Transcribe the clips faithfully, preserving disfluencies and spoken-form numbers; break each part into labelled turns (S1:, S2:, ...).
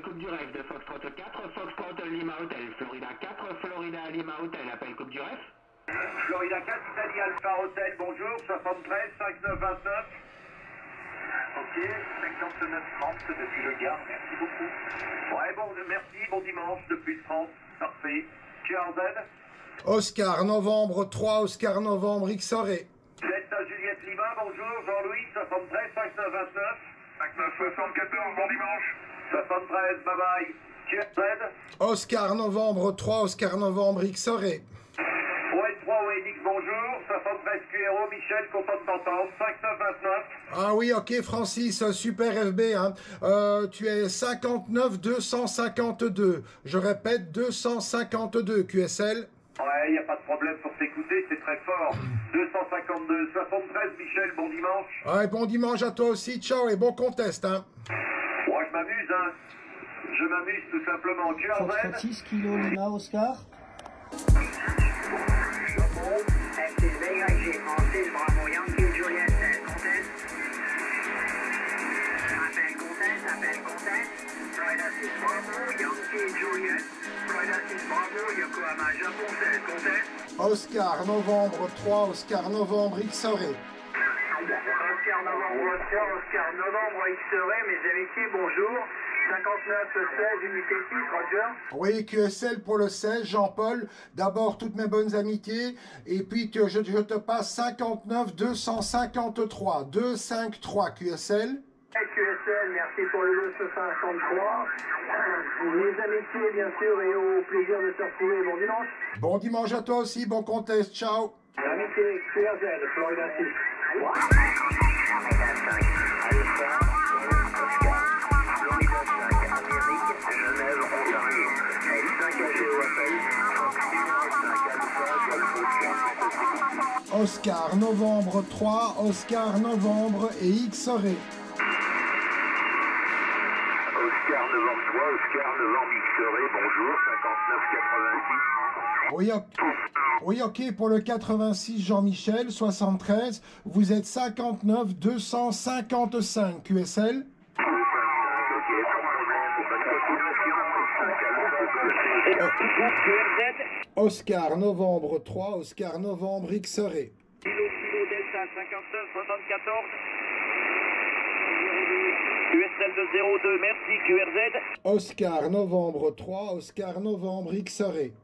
S1: Coupe du Rêve de Foxtrot quatre, Foxtrot Lima Hotel, Florida quatre, Florida Lima Hotel, appel Coupe du Rêve.
S2: Florida quatre, Italie Alpha Hotel, bonjour, soixante-treize, cinquante-neuf vingt-neuf. Ok, cinquante-neuf trente depuis le Gard, merci beaucoup. Ouais, bon, merci, bon dimanche depuis France, parfait. Cheers, Z.
S3: Oscar, novembre trois, Oscar, novembre, X-Oré.
S2: Delta Juliette Lima, bonjour, Jean-Louis, soixante-treize, cinquante-neuf vingt-neuf. cinquante-neuf soixante-quatorze, bon dimanche. soixante-treize, bye bye. Cheers, Z.
S3: Oscar, novembre trois, Oscar, novembre, X-Oré.
S2: O N trois, O N X, bonjour, soixante-treize Q R O, Michel, content de t'entendre, cinquante-neuf vingt-neuf.
S3: Ah oui, ok, Francis, super F B, hein. Euh, tu es cinquante-neuf deux cent cinquante-deux. Je répète, deux cent cinquante-deux, Q S L.
S2: Ouais, il n'y a pas de problème pour t'écouter, c'est très fort. deux cent cinquante-deux, soixante-treize, Michel, bon dimanche.
S3: Ouais, bon dimanche à toi aussi, ciao et bon contest, hein.
S2: Ouais, je m'amuse, hein. Je m'amuse tout simplement. Tu as
S4: Foxtrot six kilo Lima Oscar.
S5: F six V Y G, Francis, Bravo, Yankee, Juliette, contest. Appel contest, appel contest. Florida six, Bravo, Yankee, Juliette. Florida six, Bravo, Yokohama, Japon, seize, contest.
S3: Oscar, novembre trois, Oscar, novembre, X-Oré.
S5: Oscar, novembre, Oscar, Oscar, novembre, X-Ray, mes amitiés, bonjour. cinquante-neuf seize, unité six, Roger.
S3: Oui, Q S L pour le seize, Jean-Paul. D'abord, toutes mes bonnes amitiés. Et puis, que je, je te passe cinquante-neuf deux cent cinquante-trois. deux cent cinquante-trois, Q S L.
S5: Q S L, merci pour le deux cent cinquante-trois. Mes amitiés, bien sûr, et au plaisir de te retrouver. Bon dimanche.
S3: Bon dimanche à toi aussi, bon contest, ciao.
S5: Amitié, Q R Z, Florida six.
S3: Oscar, novembre trois, Oscar, novembre et X-Oré.
S2: Oscar, novembre trois, Oscar, novembre, X-Ray, bonjour, cinquante-neuf quatre-vingt-six.
S3: Oui, ok. Oui, ok, pour le quatre-vingt-six, Jean-Michel, soixante-treize, vous êtes cinquante-neuf deux cent cinquante-cinq, Q S L. Oscar, novembre trois, Oscar, novembre, X-Ray.
S2: Kilo, kilo, Delta, cinquante-neuf soixante-quatorze. Q S L de zéro deux, merci, Q R Z.
S3: Oscar, novembre trois, Oscar, novembre, X-Ray.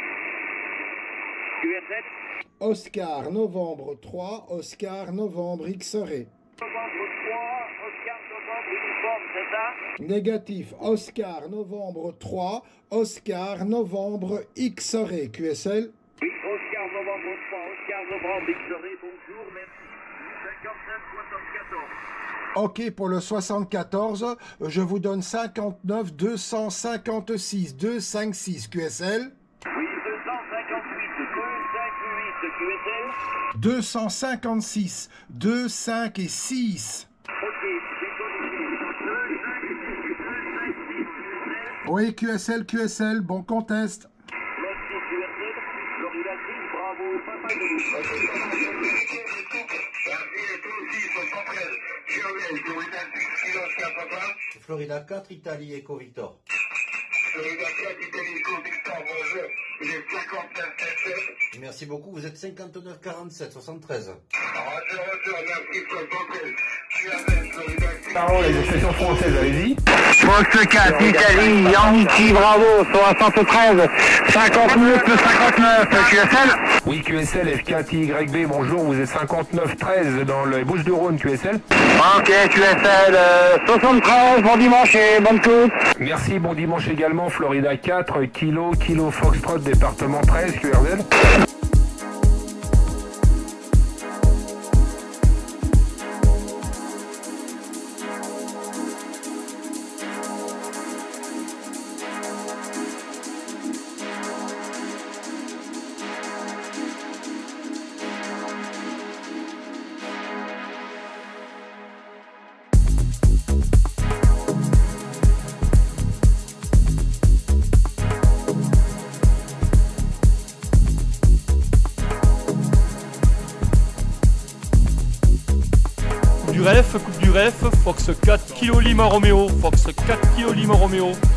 S2: Q R Z.
S3: Oscar, novembre trois, Oscar, novembre, X-Ray.
S2: Novembre trois, Oscar, novembre, uniforme, c'est ça?
S3: Négatif, Oscar, novembre trois, Oscar, novembre, X-Ray, Q S L.
S2: Oui, Oscar, novembre trois, Oscar, novembre, X-Ray, bonjour, merci. cinquante-neuf soixante-quatorze.
S3: Ok, pour le soixante-quatorze, je vous donne cinquante-neuf deux cent cinquante-six, deux cent cinquante-six, Q S L.
S2: Oui, deux cent cinquante-huit, deux cent cinquante-huit, Q S L.
S3: deux cent cinquante-six, deux, cinq et six.
S2: Ok, j'ai connu. deux, cinq, six, deux, cinq, six, Q S L.
S3: Oui, Q S L, Q S L, bon contest.
S2: Merci, Q R Z. Florida six, bravo, papa de
S4: Florida quatre, Italie, Eco Victor.
S2: Florida quatre, Italie, Eco Victor, bonjour. Vous êtes cinquante-neuf sept.
S4: Merci beaucoup, vous êtes cinquante-neuf quarante-sept, soixante-treize.
S2: Roger, Roger, merci, soixante-treize. Q R Z, Florida six.
S1: Parole, les expressions françaises, allez-y.
S6: Fox quatre, Italie, Yankee, Bravo, soixante-treize, cinquante-neuf cinquante-neuf, Q S L.
S1: Oui, Q S L, F quatre Y B, bonjour, vous êtes cinquante-neuf treize dans les Bouches-du-Rhône, Q S L.
S6: Ok, Q S L, euh, soixante-treize, bon dimanche et bonne coupe.
S1: Merci, bon dimanche également, Florida quatre, Kilo, Kilo Foxtrot, département treize, Q R Z.
S7: du Ref, coupe du Ref, Fox quatre Kilo Lima Romeo, Fox quatre Kilo Lima Romeo.